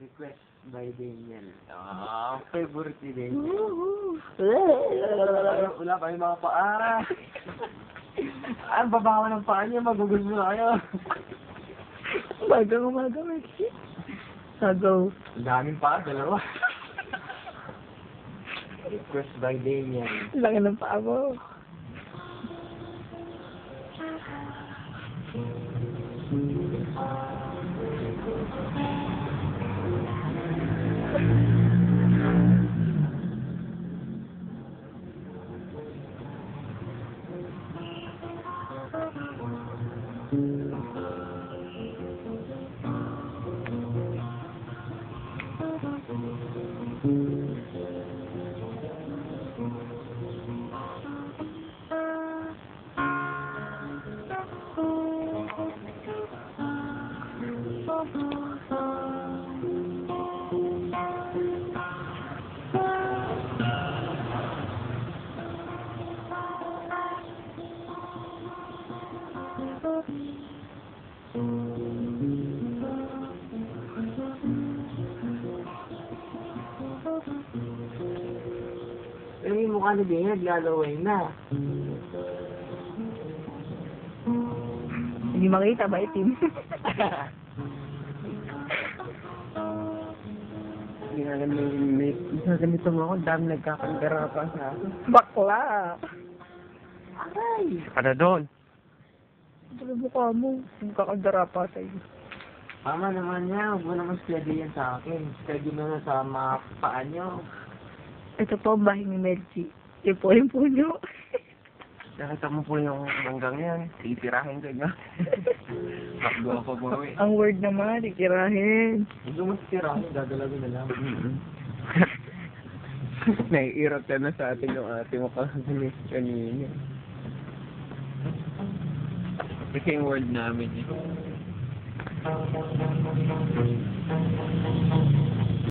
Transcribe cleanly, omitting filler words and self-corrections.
Request by Daniel. Favorite ni Daniel. Wala pa yung mga paa. Ang babawa ng paa niya, magugusto kayo. Umaga, Melchie. Sagaw. Ang daming paa, dalawa. Request by Daniel. Laki ng paa mo. Pero yung mukha ni Daniel, naglalaway na. Hindi makita ba itim? Ganito mo ako, dami nagkakagara pa sa akin. Bakla. Aray! Ano doon? Ano mukha mo? Yung kakagdara pa sa'yo. Tama naman niya, huwag mo naman steady yan sa akin. Steady mo na sa mga paa niyo. Ito po ang bahay ni Melchie. Yung po yung puno. Nakita mo po yung hanggang yan. Titirahin ka niya. Takbo ako po eh. Ang word naman, ikirahin. Hindi mo titirahin, dadalagin na lang. Naiirot ka na sa atin yung ate mo kanina. Kasi yung word namin eh.